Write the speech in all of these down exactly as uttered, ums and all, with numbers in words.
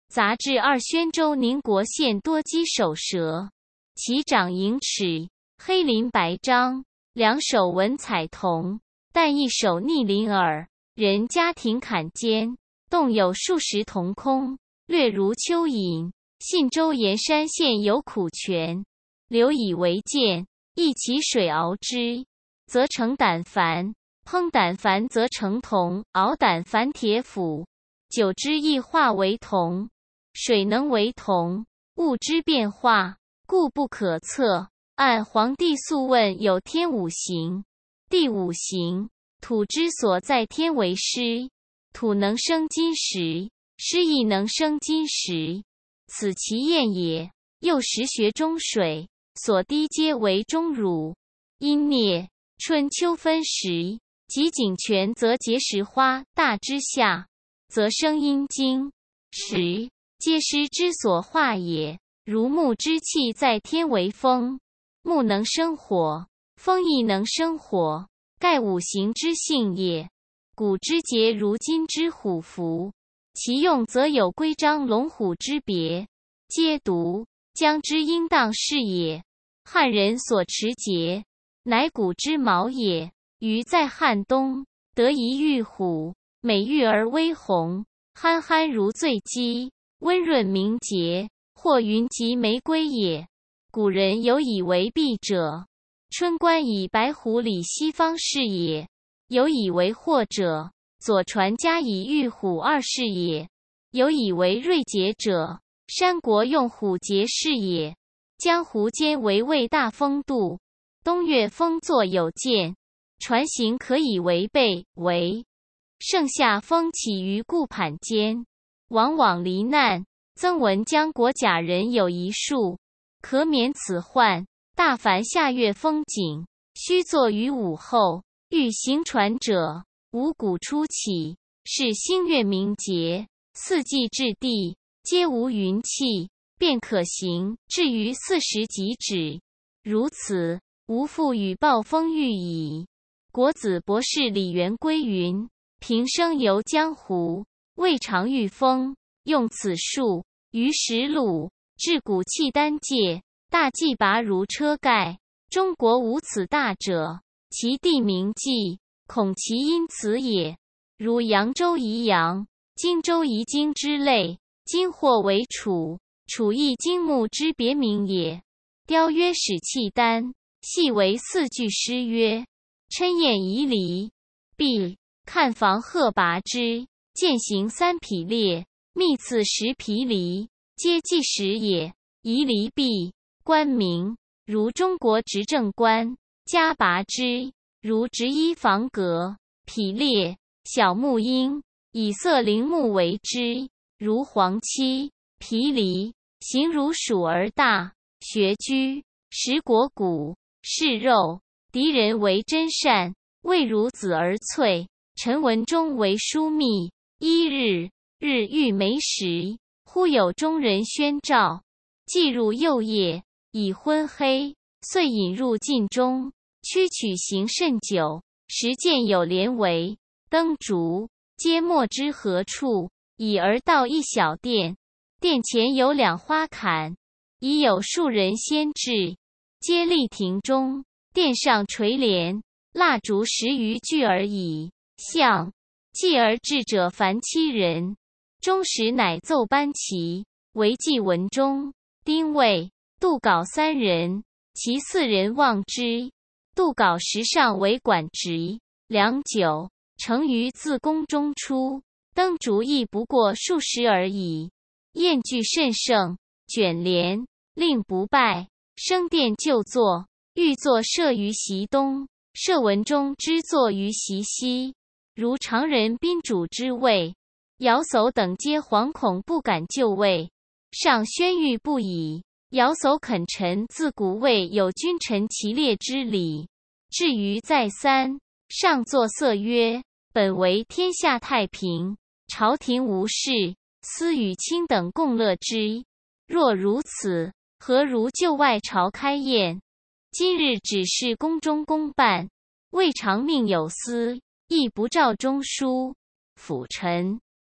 杂志二宣州宁国县多鸡首蛇，其长银齿，黑鳞白章，两手文彩铜，但一手逆鳞耳。人家庭坎肩，洞有数十铜空，略如蚯蚓。信州盐山县有苦泉，流以为涧，一其水熬之，则成胆矾；烹胆矾则成铜，熬胆矾铁釜，久之亦化为铜。水能为铜，物之变化，故不可测。按《黄帝素问》有天五行，第五行，土之所在天为湿，土能生金石，湿亦能生金石，此其验也。又时学中水，所滴皆为钟乳。阴孽，春秋分时，及井泉则结石花，大之下，则生阴经。时，皆湿之所化也。如木之气在天为风，木能生火，风亦能生火，盖五行之性也。古之节如今之虎符，其用则有规章龙虎之别，皆独将之应当是也。汉人所持节，乃古之毛也。余在汉东，得一玉虎，美玉而微红，憨憨如醉鸡，温润明洁，或云集玫瑰也。古人有以为璧者，春官以白虎理西方是也；有以为惑者，左传家以玉虎二是也；有以为锐节者，山国用虎节是也。江湖间为魏大风度，东岳风作有见，船行可以为备为。盛夏风起于顾盘间，往往罹难。曾闻江国甲人有一术，可免此患。大凡夏月风景，须作于午后。欲行船者，五谷初起，是星月明节，四季至地，皆无云气，便可行。至于四时即止。如此，无复与暴风遇矣。国子博士李元归云：平生游江湖，未尝遇风，用此术。于实鲁至古契丹界，大纪拔如车盖，中国无此大者。其地名纪，恐其因此也。如扬州宜扬、荆州宜荆之类，今或为楚，楚亦荆木之别名也。雕曰使契丹，系为四句诗曰：琛砚夷离，必看房鹤拔之，践行三匹列，密次十皮离，皆计时也。夷离毕，官名，如中国执政官，加拔之，如执衣房阁。匹列，小木鹰，以色陵木为之，如黄漆。皮离，形如鼠而大，穴居，食果骨，是肉。敌人为真善，味如子而脆。陈文中为枢密。一日，日欲没时，忽有中人宣召，既入右夜，已昏黑，遂引入禁中，屈曲行甚久。时见有帘帷、灯烛，皆莫知何处，已而到一小殿。殿前有两花坎，已有数人先至，皆立庭中。殿上垂帘，蜡烛十余具而已。相继而至者凡七人，中时乃奏班旗，为祭文中、丁谓、杜稿三人，其四人望之。杜稿时上为管职，良久，成于自宫中出。灯烛亦不过数十而已。宴具甚盛，卷帘，令不拜，升殿就坐。欲坐设于席东，设文中之坐于席西，如常人宾主之位。姚叟等皆惶恐不敢就位，上宣谕不已。姚叟恳陈自古未有君臣齐列之礼。至于再三，上作色曰：本为天下太平，朝廷无事，思与卿等共乐之。若如此，何如就外朝开宴？今日只是宫中公办，未尝命有司，亦不照中书。辅臣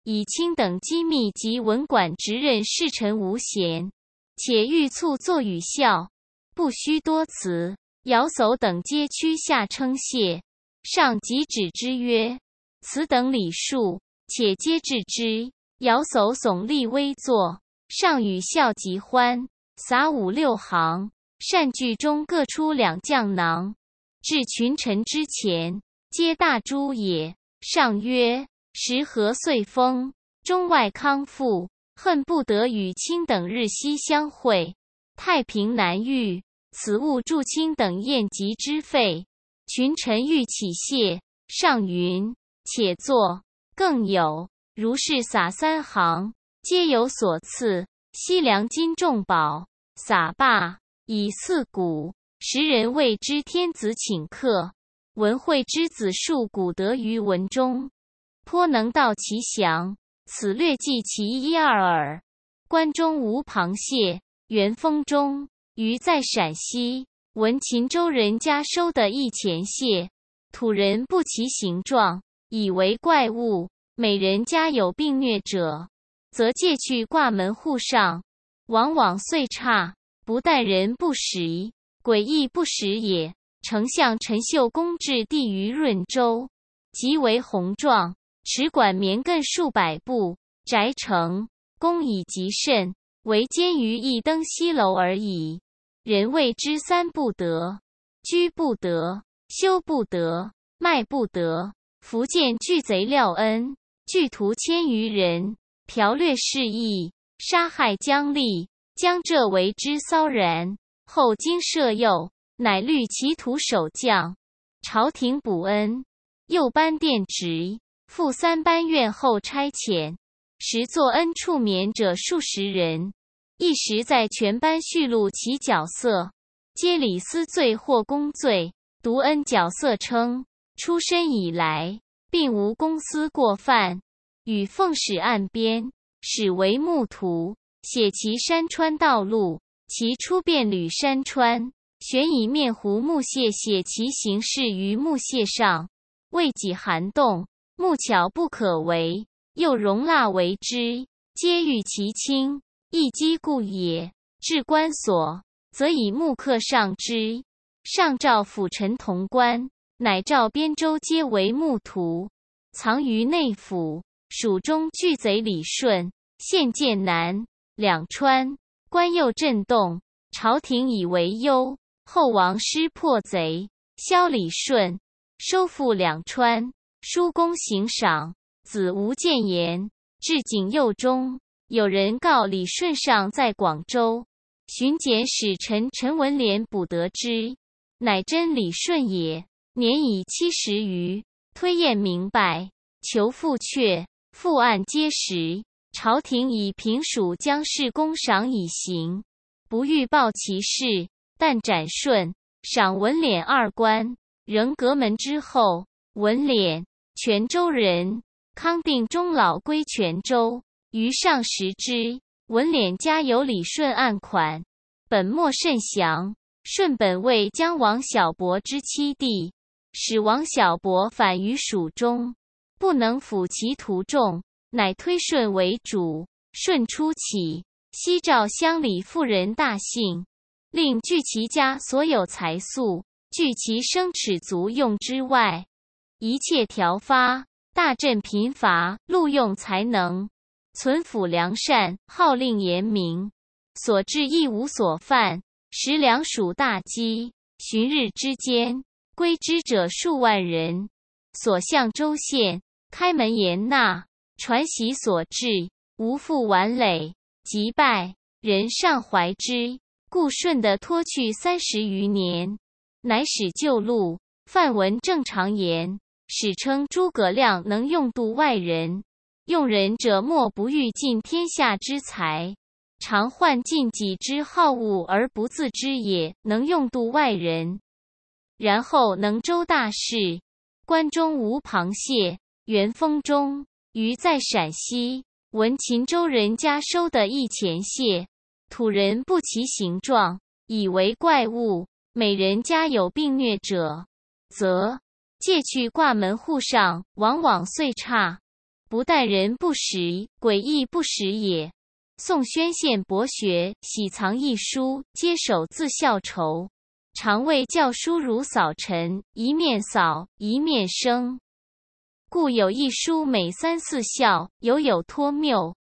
以卿等机密及文管职任侍臣无嫌，且欲促作与效，不须多辞。姚叟等皆屈下称谢，上即止之曰：此等礼数，且皆治之。姚叟耸立微坐，上与笑极欢，洒五六行，善句中各出两将囊，至群臣之前，皆大诛也。上曰：时和岁丰，中外康复，恨不得与卿等日夕相会，太平难遇，此物助卿等宴集之费。群臣欲起谢，上云：且坐。更有，如是洒三行，皆有所赐。西凉金重宝，洒罢，以四鼓。时人谓之天子请客。文惠之子述古德于文中，颇能道其详。此略记其一二耳。关中无螃蟹，元丰中，余在陕西，闻秦州人家收的一钱蟹，土人不其形状，以为怪物。每人家有病疟者，则借去挂门户上，往往岁差，不但人不食，诡异不食也。丞相陈秀公至地于润州，极为宏壮，持管绵亘数百步，宅城，宫以极甚，唯监于一登西楼而已。人谓之三不得：居不得，修不得，卖不得。福建巨贼廖恩，聚徒千余人，剽掠市邑，杀害姜立，江浙为之骚然。后经赦宥，乃虑其徒守将，朝廷补恩，又颁殿职，复三班院后差遣，时作恩处免者数十人。一时在全班叙录其角色，皆理私罪或公罪，独恩角色称，出身以来，并无公私过犯。与奉使岸边，使为牧徒，写其山川道路。其出遍履山川，悬以面糊木屑写其行事于木屑上，未几寒冻，木巧不可为，又熔蜡为之，皆欲其轻，一击故也。至官所，则以木刻上之。上诏辅臣潼关，乃召边州皆为牧徒，藏于内府。蜀中巨贼李顺，现剑南、两川，关右震动，朝廷以为忧。后王师破贼，削李顺，收复两川，书公行赏。子吴谏言，至景佑中，有人告李顺上在广州，巡检使臣陈文廉捕得之，乃真李顺也，年已七十余，推验明白，求复阙，复案皆实。朝廷以平蜀将士公赏以行，不欲报其事，但斩顺、赏文敛二官，仍阁门之后。文敛，泉州人，康定终老归泉州，余上识之。文敛家有李顺案款，本末甚详。顺本为将王小伯之妻弟，使王小伯反于蜀中，不能抚其徒众，乃推顺为主。顺初起，西诏乡里妇人大幸，令据其家所有财粟，据其生齿足用之外，一切调发，大镇贫乏，录用才能，存抚良善，号令严明，所至亦无所犯。时两蜀大饥，旬日之间，归之者数万人。所向州县，开门严纳，传习所至，无复晚累。即败，人尚怀之，故顺的脱去三十余年，乃使旧录。范文正常言，史称诸葛亮能用度外人，用人者莫不欲尽天下之财，常患尽己之好恶而不自知也。能用度外人，然后能周大事。关中无螃蟹，元丰中，余在陕西，闻秦州人家收的一钱蟹，土人不其形状，以为怪物。每人家有病疟者，则借去挂门户上，往往岁差， 不但人不识，鬼亦不识也。宋宣宪博学，喜藏一书，皆手自校筹。常谓教书如扫尘，一面扫，一面生。故有一书每三四校，犹有托谬，